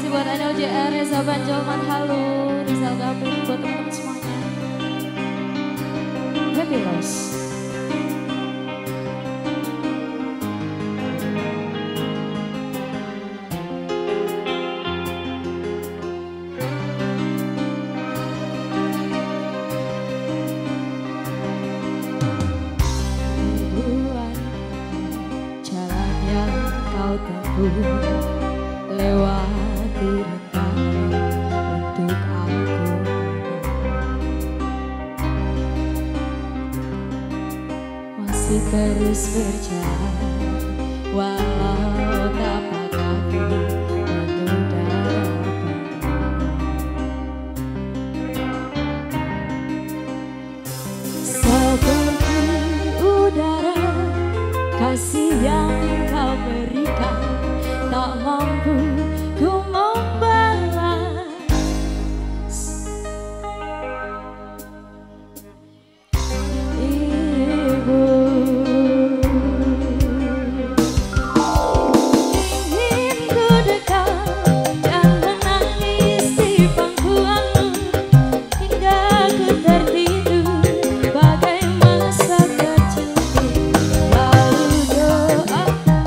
buat Anel JR, Reza Banjolman, halo, Rizal Gapin, buat teman-teman semuanya. Happy Loss. Jalan yang kau tempuh lewati rintangan untuk aku, masih terus berjalan walau tapak kaki menudara seperti udara kasih yang kau berikan, tak mampu ku membalas. Ibu, ingin ku dekat dan menangis di pangkuanmu hingga ku tertidur bagai masa kecilku. Lalu doa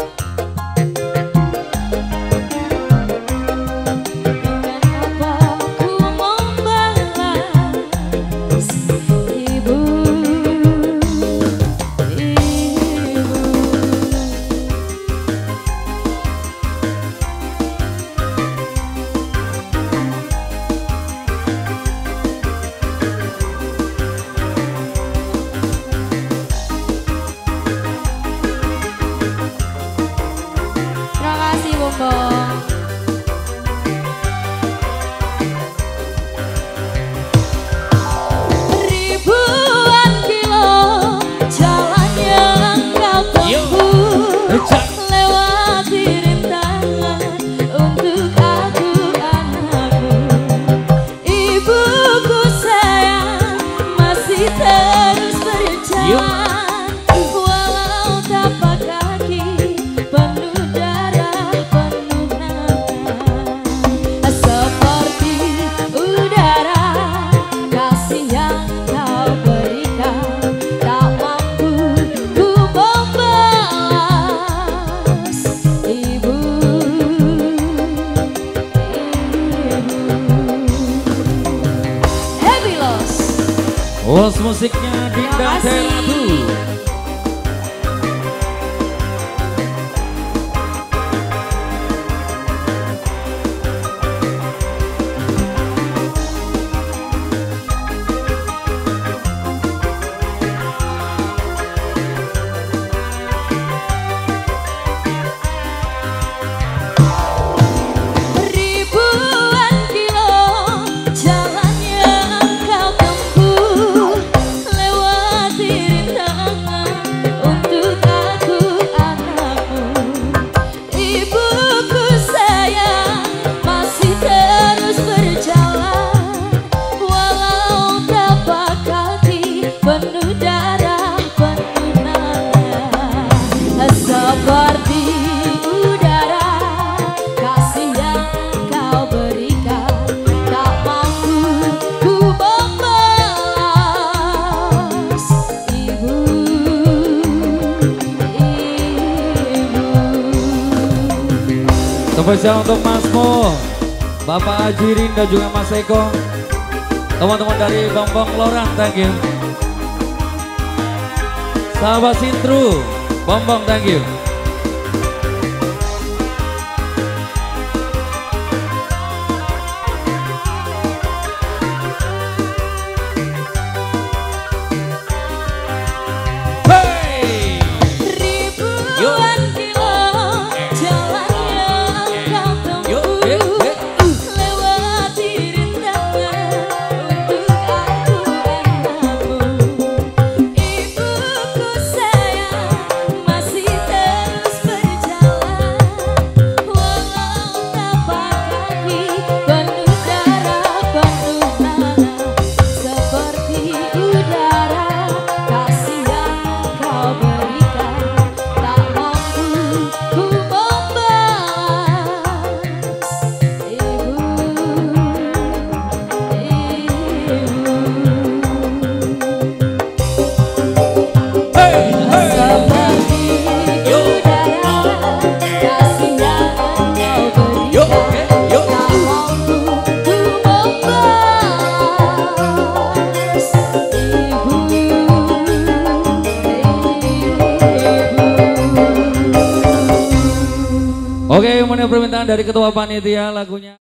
ribuan kilo jalan yang kau tempuh lewati rintangan untuk aku anakmu. Ibuku sayang masih terus berjalan walau tapak kaki penuh darah penuh nanah. Seperti udara kasih yang kau berikan, tak mampu ku membalas. Ibu, Happy Loss. Los musiknya Dinda Teratu. Ribuan kilo jalan yang kau tempuh lewati rintangan untuk aku anakmu. Ibuku sayang masih terus berjalan walau tapak kaki penuh darah penuh nanah. Seperti udara kasih yang kau berikan, tak mampu ku membalas. Ibu, Spesial untuk Mas Mo, Bapak Ajirin dan juga Mas Eko, teman-teman dari Bongbong Lorang, thank you. Sahabat Sintru, Bongbong, thank you. ribuan kilo jalan yang kau tempuh lewati rintangan untuk aku anakmu. Ibuku sayang masih terus memenuhi permintaan dari ketua panitia lagunya.